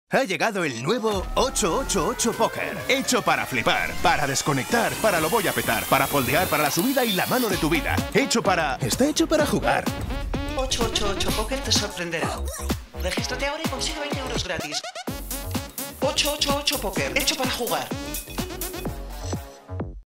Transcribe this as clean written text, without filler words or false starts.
Ha llegado el nuevo 888 Póker. Hecho para flipar, para desconectar, para lo voy a petar, para foldear, para la subida y la mano de tu vida. Está hecho para jugar. 888 Póker te sorprenderá. Regístrate ahora y consigue 20 euros gratis. 888 Póker, hecho para jugar.